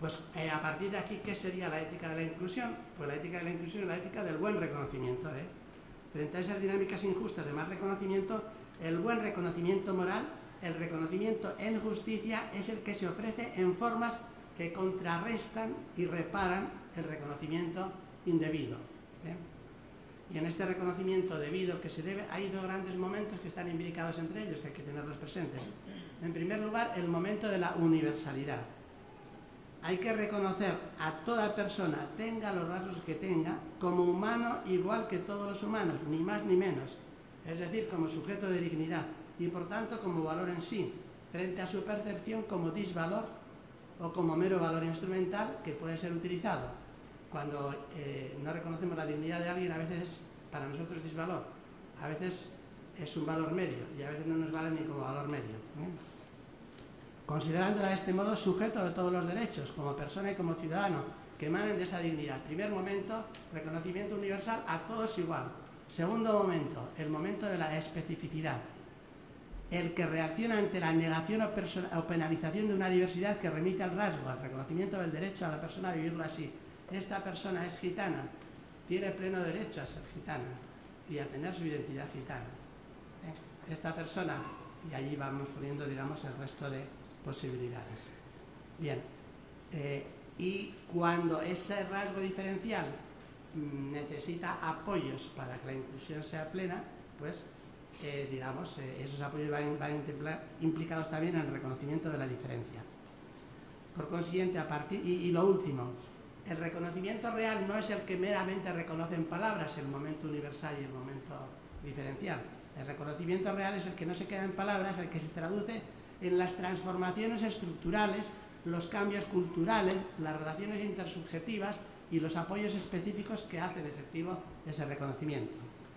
Pues a partir de aquí, ¿qué sería la ética de la inclusión? Pues la ética de la inclusión es la ética del buen reconocimiento. Frente a esas dinámicas injustas de más reconocimiento, el buen reconocimiento moral, el reconocimiento en justicia, es el que se ofrece en formas que contrarrestan y reparan el reconocimiento indebido. Y en este reconocimiento debido que se debe, hay dos grandes momentos que están imbricados entre ellos, que hay que tenerlos presentes. En primer lugar, el momento de la universalidad. Hay que reconocer a toda persona, tenga los rasgos que tenga, como humano igual que todos los humanos, ni más ni menos. Es decir, como sujeto de dignidad y por tanto como valor en sí, frente a su percepción como disvalor o como mero valor instrumental que puede ser utilizado. Cuando no reconocemos la dignidad de alguien, a veces es para nosotros disvalor, a veces es un valor medio y a veces no nos vale ni como valor medio. Considerándola de este modo sujeto de todos los derechos, como persona y como ciudadano, que emanen de esa dignidad. Primer momento, reconocimiento universal a todos igual. Segundo momento, el momento de la especificidad. El que reacciona ante la negación o penalización de una diversidad que remite al rasgo, al reconocimiento del derecho a la persona a vivirlo así. Esta persona es gitana, tiene pleno derecho a ser gitana y a tener su identidad gitana. Esta persona, y allí vamos poniendo, digamos, el resto de posibilidades. Bien, y cuando ese rasgo diferencial necesita apoyos para que la inclusión sea plena, pues digamos, esos apoyos van implicados también en el reconocimiento de la diferencia. Por consiguiente, y lo último, el reconocimiento real no es el que meramente reconoce en palabras el momento universal y el momento diferencial. El reconocimiento real es el que no se queda en palabras, el que se traduce en las transformaciones estructurales, los cambios culturales, las relaciones intersubjetivas y los apoyos específicos que hacen efectivo ese reconocimiento.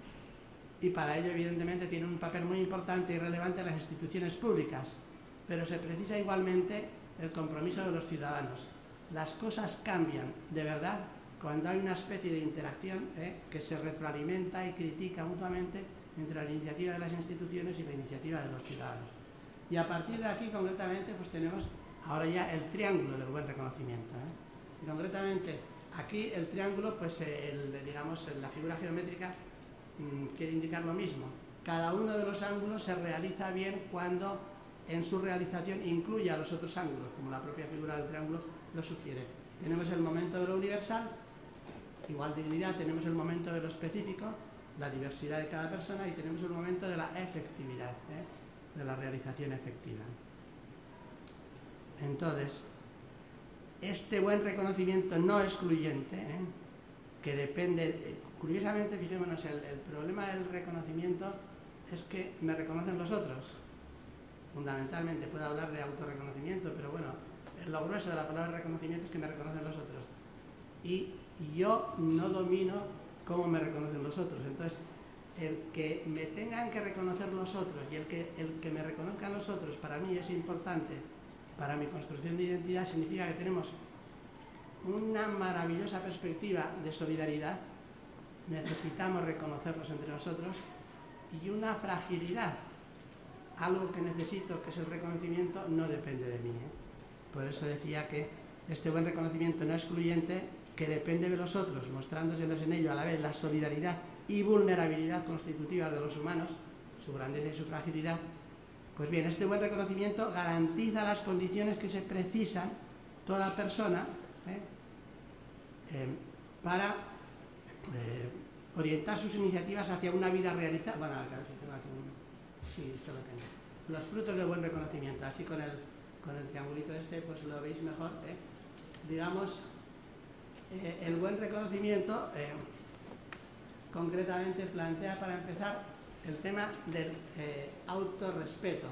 Y para ello, evidentemente, tiene un papel muy importante y relevante en las instituciones públicas, pero se precisa igualmente el compromiso de los ciudadanos. Las cosas cambian, de verdad, cuando hay una especie de interacción que se retroalimenta y critica mutuamente entre la iniciativa de las instituciones y la iniciativa de los ciudadanos. Y a partir de aquí, concretamente, pues tenemos ahora ya el triángulo del buen reconocimiento. Y concretamente, aquí el triángulo, pues digamos, la figura geométrica quiere indicar lo mismo. Cada uno de los ángulos se realiza bien cuando en su realización incluye a los otros ángulos, como la propia figura del triángulo lo sugiere. Tenemos el momento de lo universal, igual dignidad, tenemos el momento de lo específico, la diversidad de cada persona, y tenemos el momento de la efectividad, de la realización efectiva. Entonces, este buen reconocimiento no excluyente, que depende, curiosamente, fijémonos, el problema del reconocimiento es que me reconocen los otros. Fundamentalmente puedo hablar de autorreconocimiento, pero bueno, lo grueso de la palabra reconocimiento es que me reconocen los otros. Y yo no domino cómo me reconocen los otros. Entonces, el que me tengan que reconocer los otros y el que me reconozcan los otros para mí es importante para mi construcción de identidad, significa que tenemos una maravillosa perspectiva de solidaridad, necesitamos reconocernos entre nosotros, y una fragilidad, algo que necesito, que es el reconocimiento, no depende de mí. Por eso decía que este buen reconocimiento no excluyente, que depende de los otros, mostrándoselos en ello a la vez la solidaridad y vulnerabilidad constitutivas de los humanos, su grandeza y su fragilidad. Pues bien, este buen reconocimiento garantiza las condiciones que se precisan toda persona para orientar sus iniciativas hacia una vida realizada. Bueno, claro, si tengo aquí sí, esto lo tengo. Los frutos del buen reconocimiento, así con el triangulito este, pues lo veis mejor. Digamos, el buen reconocimiento concretamente plantea, para empezar, el tema del autorrespeto.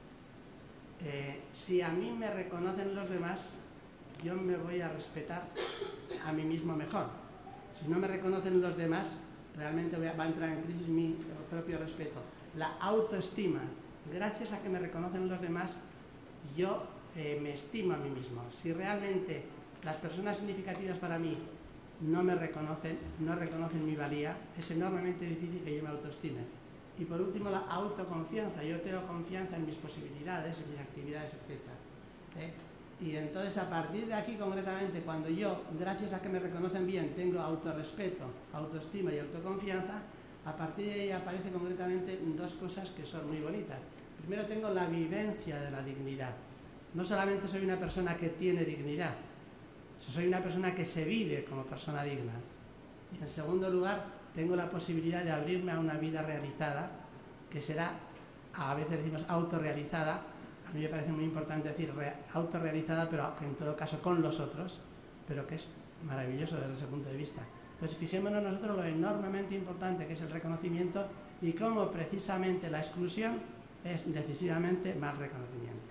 Si a mí me reconocen los demás, yo me voy a respetar a mí mismo mejor. Si no me reconocen los demás, realmente va a entrar en crisis mi propio respeto. La autoestima, gracias a que me reconocen los demás, yo me estimo a mí mismo. Si realmente las personas significativas para mí no me reconocen, no reconocen mi valía, es enormemente difícil que yo me autoestime. Y por último, la autoconfianza. Yo tengo confianza en mis posibilidades, en mis actividades, etc. Y entonces a partir de aquí concretamente, cuando yo, gracias a que me reconocen bien, tengo autorrespeto, autoestima y autoconfianza, a partir de ahí aparece concretamente dos cosas que son muy bonitas. Primero tengo la vivencia de la dignidad. No solamente soy una persona que tiene dignidad, soy una persona que se vive como persona digna. Y en segundo lugar, tengo la posibilidad de abrirme a una vida realizada, que será, a veces decimos autorrealizada. A mí me parece muy importante decir autorrealizada, pero en todo caso con los otros, pero que es maravilloso desde ese punto de vista. Entonces fijémonos nosotros lo enormemente importante que es el reconocimiento y cómo precisamente la exclusión es decisivamente mal reconocimiento.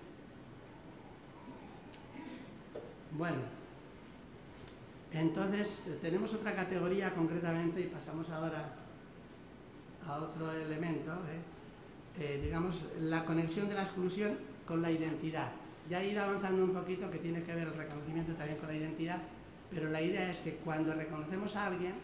Bueno, entonces tenemos otra categoría concretamente y pasamos ahora a otro elemento, digamos la conexión de la exclusión con la identidad. Ya he ido avanzando un poquito que tiene que ver el reconocimiento también con la identidad, pero la idea es que cuando reconocemos a alguien,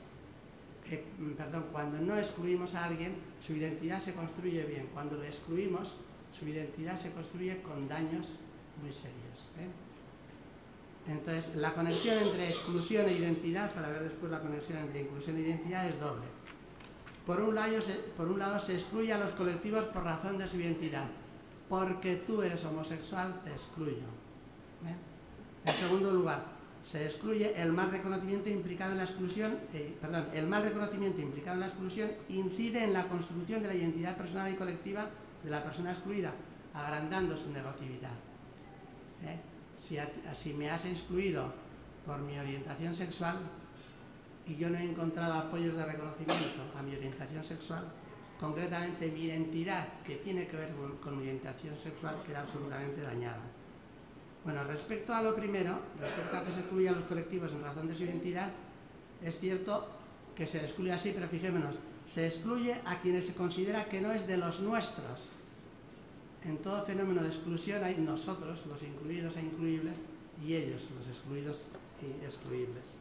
cuando no excluimos a alguien, su identidad se construye bien. Cuando le excluimos, su identidad se construye con daños muy serios. Entonces, la conexión entre exclusión e identidad, para ver después la conexión entre inclusión e identidad, es doble. Por un lado, se excluye a los colectivos por razón de su identidad. Porque tú eres homosexual, te excluyo. En segundo lugar, se excluye el mal reconocimiento implicado en la exclusión, el mal reconocimiento implicado en la exclusión incide en la construcción de la identidad personal y colectiva de la persona excluida, agrandando su negatividad. Si me has excluido por mi orientación sexual y yo no he encontrado apoyos de reconocimiento a mi orientación sexual, concretamente mi identidad, que tiene que ver con mi orientación sexual, queda absolutamente dañada. Bueno, respecto a lo primero, respecto a que se excluye a los colectivos en razón de su identidad, es cierto que se excluye así, pero fijémonos, se excluye a quienes se considera que no es de los nuestros. En todo fenómeno de exclusión hay nosotros, los incluidos e incluibles, y ellos, los excluidos y excluibles.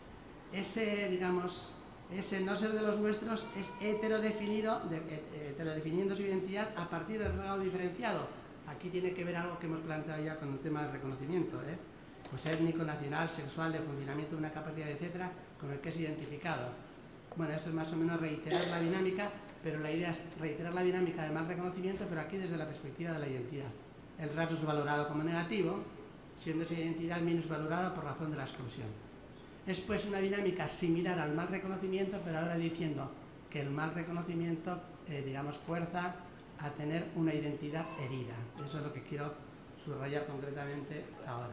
Ese no ser de los nuestros es heterodefiniendo su identidad a partir del grado diferenciado. Aquí tiene que ver algo que hemos planteado ya con el tema del reconocimiento, pues étnico, nacional, sexual, de funcionamiento de una capacidad, etcétera, con el que es identificado. Bueno, esto es más o menos reiterar la dinámica, pero la idea es reiterar la dinámica del mal reconocimiento, pero aquí desde la perspectiva de la identidad. El rasgo es valorado como negativo, siendo esa identidad minusvalorada por razón de la exclusión. Es pues una dinámica similar al mal reconocimiento, pero ahora diciendo que el mal reconocimiento, fuerza a tener una identidad herida. Eso es lo que quiero subrayar concretamente ahora.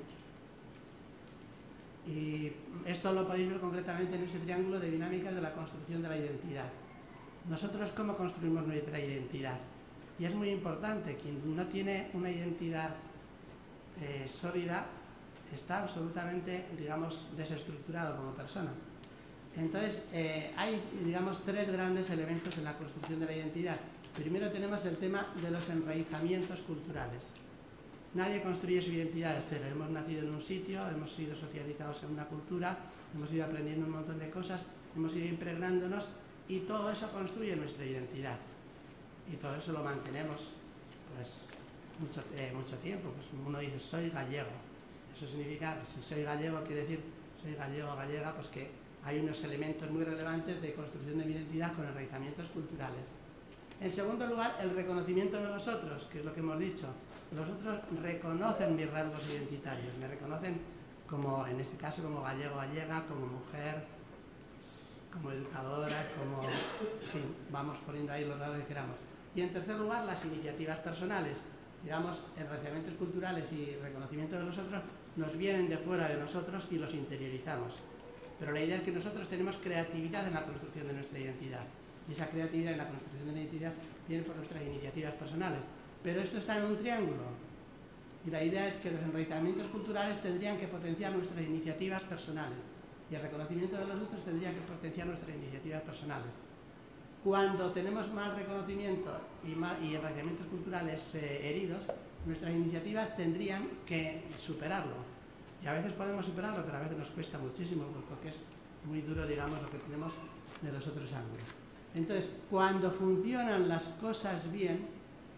Y esto lo podéis ver concretamente en ese triángulo de dinámicas de la construcción de la identidad. Nosotros, ¿cómo construimos nuestra identidad? Y es muy importante, quien no tiene una identidad sólida, está absolutamente, desestructurado como persona. Entonces, hay, tres grandes elementos en la construcción de la identidad. Primero tenemos el tema de los enraizamientos culturales. Nadie construye su identidad de cero. Hemos nacido en un sitio, hemos sido socializados en una cultura, hemos ido aprendiendo un montón de cosas, hemos ido impregnándonos y todo eso construye nuestra identidad. Y todo eso lo mantenemos pues mucho tiempo. Pues uno dice, soy gallego. Eso significa, si soy gallego, quiere decir, soy gallego o gallega, pues que hay unos elementos muy relevantes de construcción de mi identidad con enraizamientos culturales. En segundo lugar, el reconocimiento de los otros, que es lo que hemos dicho. Los otros reconocen mis rasgos identitarios, me reconocen como, en este caso, como gallego o gallega, como mujer, como educadora, como, en fin, vamos poniendo ahí los rasgos que queramos. Y en tercer lugar, las iniciativas personales. Enraizamientos culturales y reconocimiento de los otros nos vienen de fuera de nosotros y los interiorizamos. Pero la idea es que nosotros tenemos creatividad en la construcción de nuestra identidad. Y esa creatividad en la construcción de la identidad viene por nuestras iniciativas personales. Pero esto está en un triángulo. Y la idea es que los enraizamientos culturales tendrían que potenciar nuestras iniciativas personales. Y el reconocimiento de los otros tendría que potenciar nuestras iniciativas personales. Cuando tenemos mal reconocimiento y enraizamientos culturales heridos, nuestras iniciativas tendrían que superarlo. Y a veces podemos superarlo, pero a veces nos cuesta muchísimo, porque es muy duro, lo que tenemos de los otros ángulos. Entonces, cuando funcionan las cosas bien,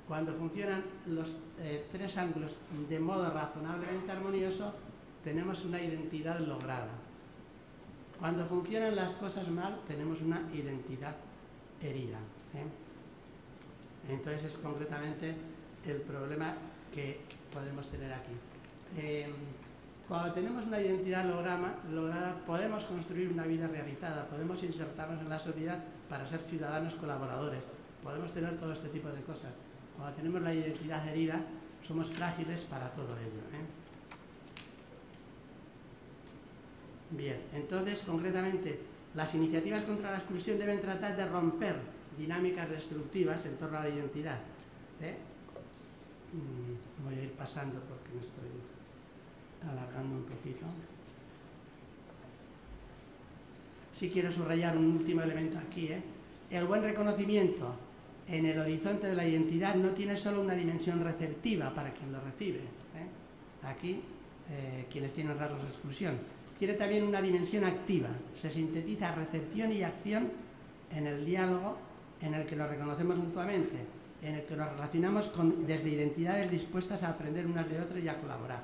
Cuando funcionan los tres ángulos de modo razonablemente armonioso, tenemos una identidad lograda. Cuando funcionan las cosas mal, tenemos una identidad herida. Entonces es concretamente el problema que podemos tener aquí. Cuando tenemos una identidad lograda, podemos construir una vida realizada, podemos insertarnos en la sociedad para ser ciudadanos colaboradores, podemos tener todo este tipo de cosas. Cuando tenemos la identidad herida, somos frágiles para todo ello. Bien, entonces, concretamente, las iniciativas contra la exclusión deben tratar de romper dinámicas destructivas en torno a la identidad. Voy a ir pasando porque me estoy alargando un poquito. Sí quiero subrayar un último elemento aquí. El buen reconocimiento en el horizonte de la identidad no tiene solo una dimensión receptiva para quien lo recibe. Aquí, quienes tienen rasgos de exclusión. Tiene también una dimensión activa. Se sintetiza recepción y acción en el diálogo en el que nos reconocemos mutuamente, en el que nos relacionamos desde identidades dispuestas a aprender unas de otras y a colaborar.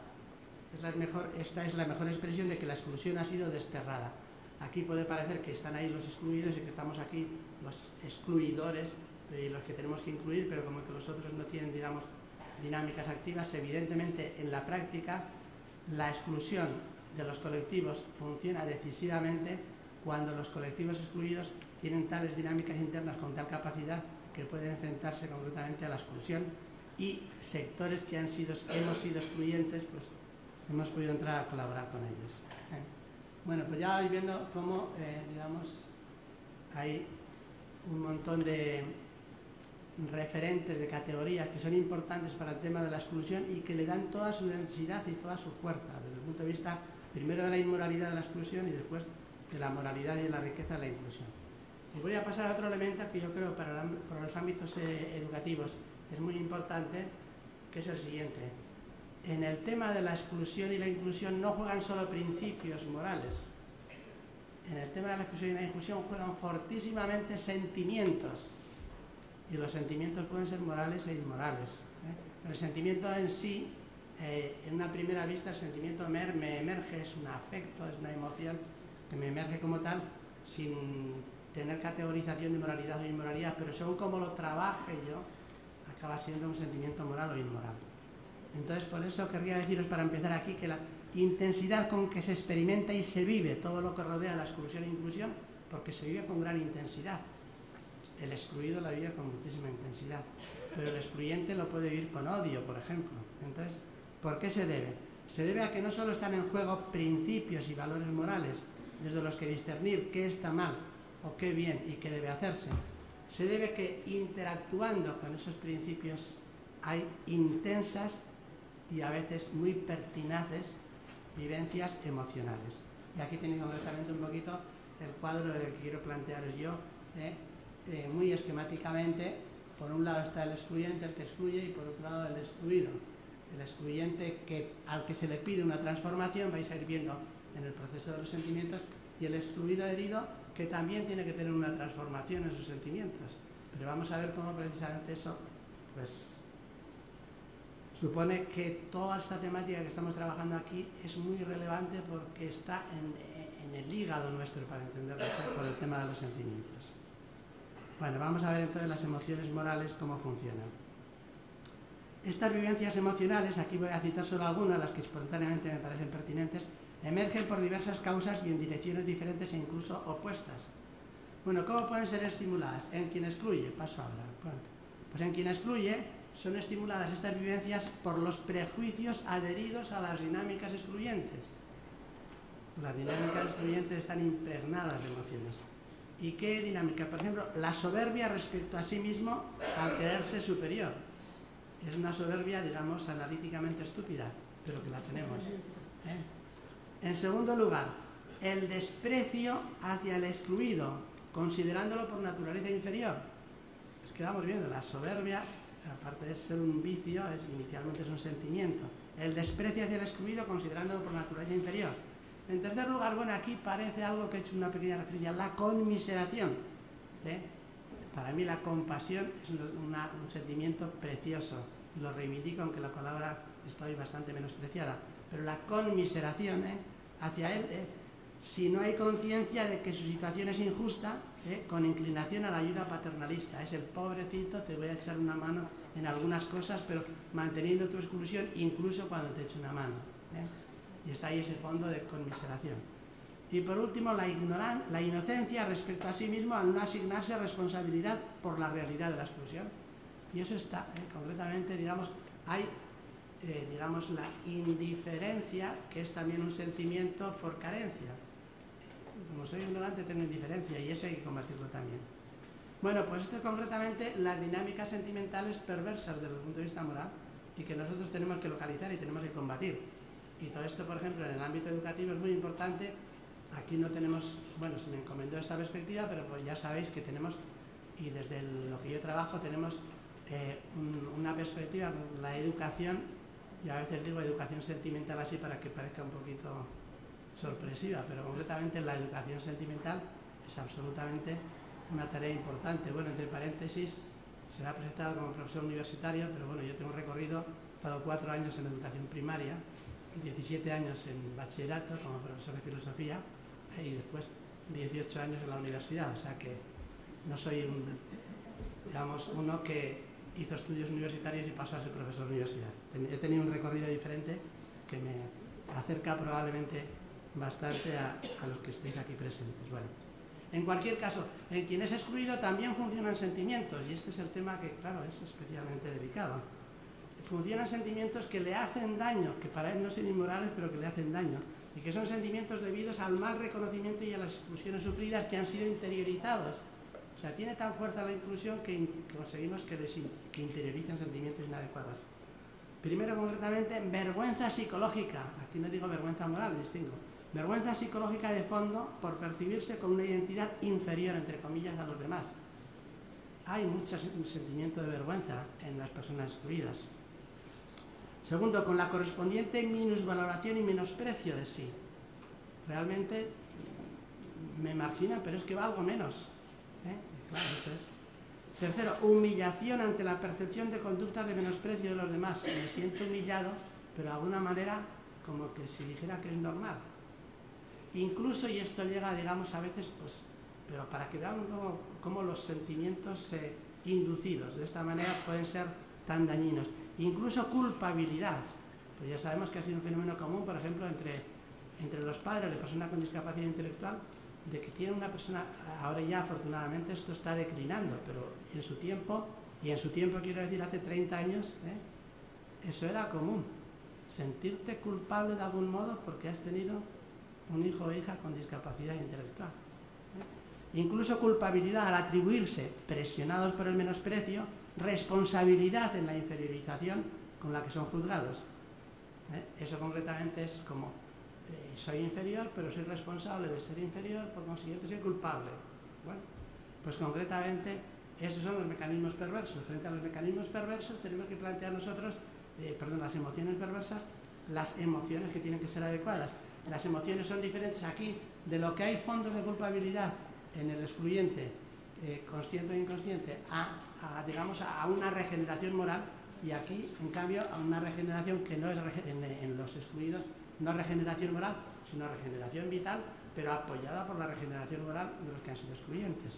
Esta es la mejor expresión de que la exclusión ha sido desterrada. Aquí puede parecer que están ahí los excluidos y que estamos aquí los excluidores y los que tenemos que incluir, pero como que los otros no tienen, digamos, dinámicas activas. Evidentemente, en la práctica, la exclusión de los colectivos funciona decisivamente cuando los colectivos excluidos tienen tales dinámicas internas con tal capacidad que pueden enfrentarse concretamente a la exclusión, y sectores que hemos sido excluyentes, pues hemos podido entrar a colaborar con ellos. Bueno, pues ya vais viendo cómo, digamos, hay un montón de referentes, de categorías que son importantes para el tema de la exclusión y que le dan toda su densidad y toda su fuerza, desde el punto de vista primero de la inmoralidad de la exclusión y después de la moralidad y de la riqueza de la inclusión. Y voy a pasar a otro elemento que yo creo para los ámbitos educativos es muy importante, que es el siguiente. En el tema de la exclusión y la inclusión no juegan solo principios morales. En el tema de la exclusión y la inclusión juegan fortísimamente sentimientos. Y los sentimientos pueden ser morales e inmorales. El sentimiento en sí, en una primera vista, el sentimiento me emerge, es un afecto, es una emoción que me emerge como tal, sin tener categorización de moralidad o inmoralidad, pero según cómo lo trabaje yo, acaba siendo un sentimiento moral o inmoral. Entonces, por eso querría deciros, para empezar aquí, que la intensidad con que se experimenta y se vive todo lo que rodea la exclusión e inclusión, porque se vive con gran intensidad. El excluido la vive con muchísima intensidad, pero el excluyente lo puede vivir con odio, por ejemplo. Entonces, ¿por qué se debe? Se debe a que no solo están en juego principios y valores morales, desde los que discernir qué está mal o qué bien y qué debe hacerse. Se debe que interactuando con esos principios hay intensas y a veces muy pertinaces vivencias emocionales. Y aquí tenéis concretamente un poquito el cuadro del que quiero plantearos yo, muy esquemáticamente. Por un lado está el excluyente, el que excluye, y por otro lado el excluido. El excluyente al que se le pide una transformación, vais a ir viendo en el proceso de los sentimientos, y el excluido herido, que también tiene que tener una transformación en sus sentimientos. Pero vamos a ver cómo precisamente eso, pues, supone que toda esta temática que estamos trabajando aquí es muy relevante porque está en el hígado nuestro, para entenderlo, por el tema de los sentimientos. Bueno, vamos a ver entonces las emociones morales, cómo funcionan. Estas vivencias emocionales, aquí voy a citar solo algunas, las que espontáneamente me parecen pertinentes, emergen por diversas causas y en direcciones diferentes e incluso opuestas. Bueno, ¿cómo pueden ser estimuladas? En quien excluye, paso ahora. Bueno, pues en quien excluye son estimuladas estas vivencias por los prejuicios adheridos a las dinámicas excluyentes. Las dinámicas excluyentes están impregnadas de emociones. ¿Y qué dinámica? Por ejemplo, la soberbia respecto a sí mismo al creerse superior. Es una soberbia, digamos, analíticamente estúpida, pero que la tenemos. En segundo lugar, el desprecio hacia el excluido, considerándolo por naturaleza inferior. Es que vamos viendo, la soberbia, aparte de ser un vicio, inicialmente es un sentimiento. El desprecio hacia el excluido, considerándolo por naturaleza inferior. En tercer lugar, bueno, aquí parece algo que he hecho una pequeña referencia, la conmiseración. Para mí la compasión es un sentimiento precioso, y lo reivindico, aunque la palabra está hoy bastante menospreciada, pero la conmiseración hacia él, si no hay conciencia de que su situación es injusta, con inclinación a la ayuda paternalista, es el pobrecito, te voy a echar una mano en algunas cosas, pero manteniendo tu exclusión incluso cuando te echo una mano. Y está ahí ese fondo de conmiseración. Y por último, la inocencia respecto a sí mismo al no asignarse responsabilidad por la realidad de la exclusión. Y eso está, concretamente, digamos, hay, digamos, la indiferencia, que es también un sentimiento por carencia. Como soy ignorante, tengo indiferencia, y eso hay que combatirlo también. Bueno, pues esto es concretamente las dinámicas sentimentales perversas desde el punto de vista moral, y que nosotros tenemos que localizar y tenemos que combatir. Y todo esto, por ejemplo, en el ámbito educativo es muy importante. Aquí no tenemos, bueno, se me encomendó esta perspectiva, pero pues ya sabéis que tenemos, y desde lo que yo trabajo, tenemos una perspectiva, la educación, y a veces digo educación sentimental así para que parezca un poquito sorpresiva, pero concretamente la educación sentimental es absolutamente una tarea importante. Bueno, entre paréntesis, se me ha presentado como profesor universitario, pero bueno, yo tengo un recorrido, he estado 4 años en educación primaria, 17 años en bachillerato como profesor de filosofía, y después 18 años en la universidad, o sea que no soy digamos, uno que hizo estudios universitarios y pasó a ser profesor de universidad. He tenido un recorrido diferente que me acerca probablemente bastante a los que estéis aquí presentes. Bueno, en cualquier caso, en quien es excluido también funcionan sentimientos, y este es el tema que, claro, es especialmente delicado. Funcionan sentimientos que le hacen daño, que para él no son inmorales, pero que le hacen daño, y que son sentimientos debidos al mal reconocimiento y a las exclusiones sufridas que han sido interiorizados. O sea, tiene tan fuerza la inclusión que conseguimos que interioricen sentimientos inadecuados. Primero, concretamente, vergüenza psicológica. Aquí no digo vergüenza moral, distingo. Vergüenza psicológica de fondo por percibirse con una identidad inferior, entre comillas, a los demás. Hay mucho sentimiento de vergüenza en las personas excluidas. Segundo, con la correspondiente minusvaloración y menosprecio de sí. Realmente me marginan, pero es que valgo menos. Claro, eso es. Tercero, humillación ante la percepción de conductas de menosprecio de los demás. Me siento humillado, pero de alguna manera como que si dijera que es normal. Incluso, y esto llega, digamos, a veces, pues, pero para que vean cómo los sentimientos inducidos de esta manera pueden ser tan dañinos. Incluso culpabilidad. Pues ya sabemos que ha sido un fenómeno común, por ejemplo, entre los padres de personas con discapacidad intelectual, de que tiene una persona, ahora ya afortunadamente esto está declinando, pero en su tiempo, y en su tiempo quiero decir hace 30 años, eso era común. Sentirte culpable de algún modo porque has tenido un hijo o hija con discapacidad intelectual. Incluso culpabilidad al atribuirse, presionados por el menosprecio, responsabilidad en la inferiorización con la que son juzgados. Eso concretamente es como, soy inferior, pero soy responsable de ser inferior, por consiguiente soy culpable. Bueno, pues concretamente esos son los mecanismos perversos. Frente a los mecanismos perversos tenemos que plantear nosotros, las emociones perversas, las emociones que tienen que ser adecuadas. Las emociones son diferentes aquí de lo que hay fondos de culpabilidad en el excluyente, consciente o inconsciente, digamos, a una regeneración moral, y aquí, en cambio, a una regeneración que no es en los excluidos, no regeneración moral, sino regeneración vital, pero apoyada por la regeneración moral de los que han sido excluyentes.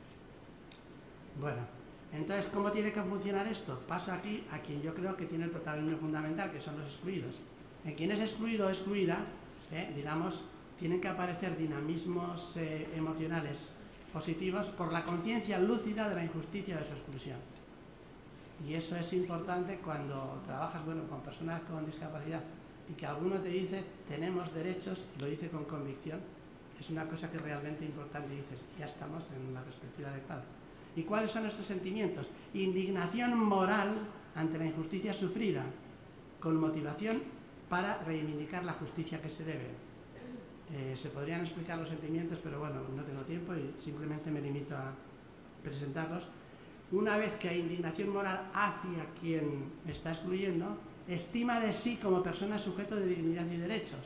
Bueno, entonces, ¿cómo tiene que funcionar esto? Paso aquí a quien yo creo que tiene el protagonismo fundamental, que son los excluidos. En quien es excluido o excluida, digamos, tienen que aparecer dinamismos emocionales positivos por la conciencia lúcida de la injusticia de su exclusión. Y eso es importante cuando trabajas, bueno, con personas con discapacidad y que alguno te dice, tenemos derechos, y lo dice con convicción, es una cosa que es realmente importante, y dices, ya estamos en la perspectiva adecuada. ¿Y cuáles son estos sentimientos? Indignación moral ante la injusticia sufrida, con motivación para reivindicar la justicia que se debe. Se podrían explicar los sentimientos, pero bueno, no tengo tiempo y simplemente me limito a presentarlos. Una vez que hay indignación moral hacia quien está excluyendo, estima de sí como persona sujeto de dignidad y derechos.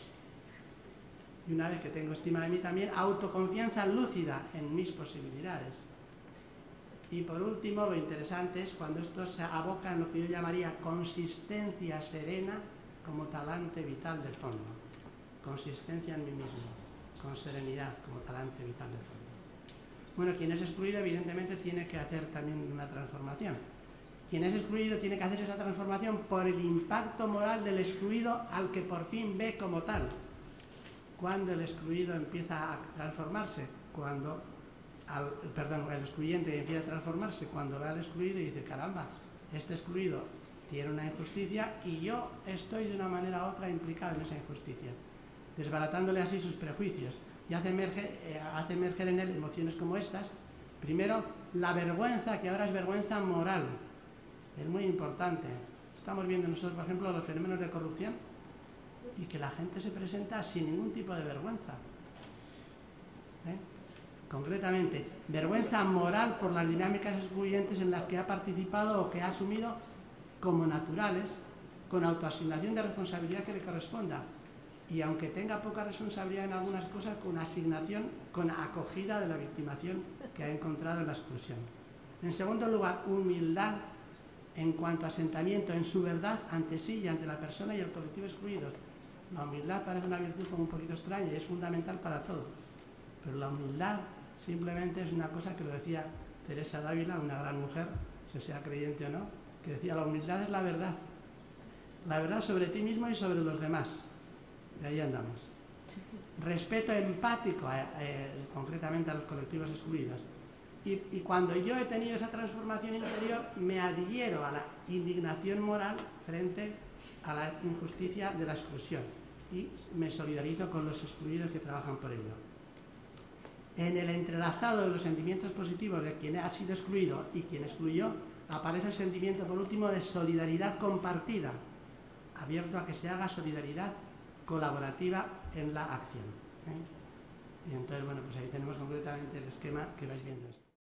Y una vez que tengo estima de mí también, autoconfianza lúcida en mis posibilidades. Y por último, lo interesante es cuando esto se aboca en lo que yo llamaría consistencia serena como talante vital del fondo. Consistencia en mí mismo, con serenidad como talante vital del fondo. Bueno, quien es excluido evidentemente tiene que hacer también una transformación. Quien es excluido tiene que hacer esa transformación por el impacto moral del excluido al que por fin ve como tal. Cuando el excluido empieza a transformarse, el excluyente empieza a transformarse cuando ve al excluido y dice, caramba, este excluido tiene una injusticia y yo estoy de una manera u otra implicado en esa injusticia, desbaratándole así sus prejuicios, y hace emerger en él emociones como estas. Primero, la vergüenza, que ahora es vergüenza moral, es muy importante. Estamos viendo nosotros, por ejemplo, los fenómenos de corrupción y que la gente se presenta sin ningún tipo de vergüenza. Concretamente, vergüenza moral por las dinámicas excluyentes en las que ha participado o que ha asumido como naturales, con autoasignación de responsabilidad que le corresponda. Y aunque tenga poca responsabilidad en algunas cosas, con asignación, con acogida de la victimación que ha encontrado en la exclusión. En segundo lugar, humildad en cuanto a asentamiento en su verdad ante sí y ante la persona y el colectivo excluido. La humildad parece una virtud como un poquito extraña y es fundamental para todo. Pero la humildad simplemente es una cosa que lo decía Teresa Dávila, una gran mujer, sea creyente o no, que decía, la humildad es la verdad. La verdad sobre ti mismo y sobre los demás. Y ahí andamos. Respeto empático, concretamente a los colectivos excluidos. Y cuando yo he tenido esa transformación interior, me adhiero a la indignación moral frente a la injusticia de la exclusión. Y me solidarizo con los excluidos que trabajan por ello. En el entrelazado de los sentimientos positivos de quien ha sido excluido y quien excluyó, aparece el sentimiento, por último, de solidaridad compartida, abierto a que se haga solidaridad colaborativa en la acción. Y entonces, bueno, pues ahí tenemos concretamente el esquema que vais viendo.